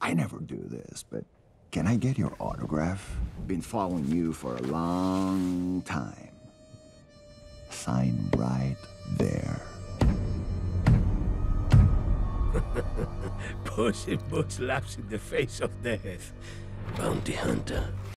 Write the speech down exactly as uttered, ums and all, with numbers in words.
I never do this, but can I get your autograph? Been following you for a long time. Sign right there. Puss in Boots laughs in the face of death. Bounty hunter.